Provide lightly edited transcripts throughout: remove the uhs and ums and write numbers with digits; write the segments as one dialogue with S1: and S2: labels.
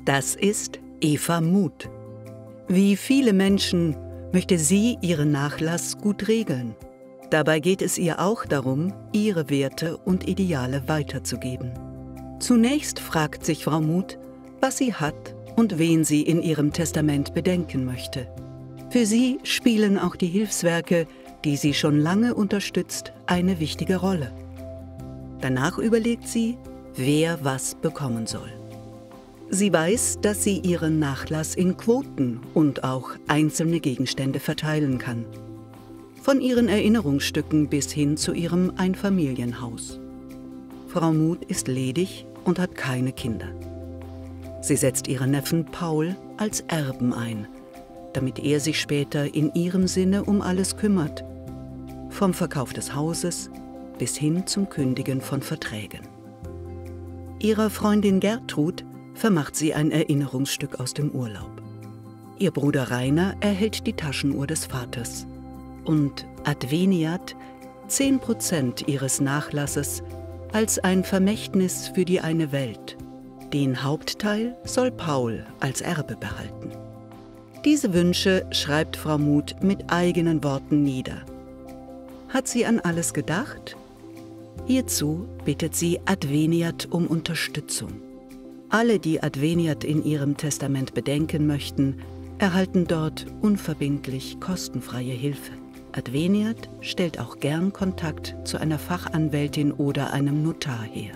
S1: Das ist Eva Muth. Wie viele Menschen möchte sie ihren Nachlass gut regeln. Dabei geht es ihr auch darum, ihre Werte und Ideale weiterzugeben. Zunächst fragt sich Frau Muth, was sie hat und wen sie in ihrem Testament bedenken möchte. Für sie spielen auch die Hilfswerke, die sie schon lange unterstützt, eine wichtige Rolle. Danach überlegt sie, wer was bekommen soll. Sie weiß, dass sie ihren Nachlass in Quoten und auch einzelne Gegenstände verteilen kann. Von ihren Erinnerungsstücken bis hin zu ihrem Einfamilienhaus. Frau Muth ist ledig und hat keine Kinder. Sie setzt ihren Neffen Paul als Erben ein, damit er sich später in ihrem Sinne um alles kümmert. Vom Verkauf des Hauses bis hin zum Kündigen von Verträgen. Ihrer Freundin Gertrud vermacht sie ein Erinnerungsstück aus dem Urlaub. Ihr Bruder Rainer erhält die Taschenuhr des Vaters. Und Adveniat 10% ihres Nachlasses als ein Vermächtnis für die eine Welt. Den Hauptteil soll Paul als Erbe behalten. Diese Wünsche schreibt Frau Muth mit eigenen Worten nieder. Hat sie an alles gedacht? Hierzu bittet sie Adveniat um Unterstützung. Alle, die Adveniat in ihrem Testament bedenken möchten, erhalten dort unverbindlich kostenfreie Hilfe. Adveniat stellt auch gern Kontakt zu einer Fachanwältin oder einem Notar her.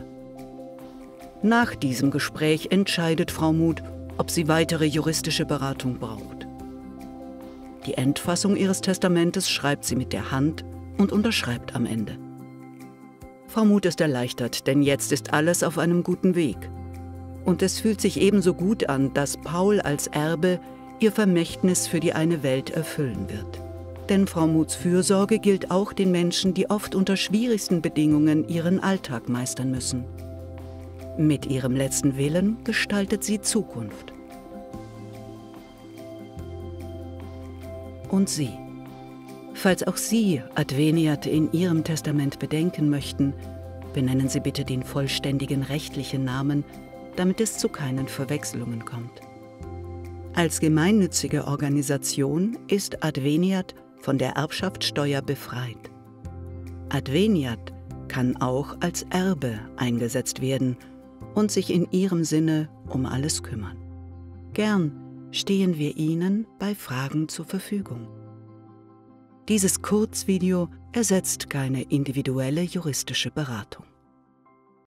S1: Nach diesem Gespräch entscheidet Frau Muth, ob sie weitere juristische Beratung braucht. Die Endfassung ihres Testamentes schreibt sie mit der Hand und unterschreibt am Ende. Frau Muth ist erleichtert, denn jetzt ist alles auf einem guten Weg. Und es fühlt sich ebenso gut an, dass Paul als Erbe ihr Vermächtnis für die eine Welt erfüllen wird. Denn Frau Muths Fürsorge gilt auch den Menschen, die oft unter schwierigsten Bedingungen ihren Alltag meistern müssen. Mit ihrem letzten Willen gestaltet sie Zukunft. Und Sie? Falls auch Sie Adveniat in Ihrem Testament bedenken möchten, benennen Sie bitte den vollständigen rechtlichen Namen, damit es zu keinen Verwechslungen kommt. Als gemeinnützige Organisation ist Adveniat von der Erbschaftssteuer befreit. Adveniat kann auch als Erbe eingesetzt werden und sich in ihrem Sinne um alles kümmern. Gern stehen wir Ihnen bei Fragen zur Verfügung. Dieses Kurzvideo ersetzt keine individuelle juristische Beratung.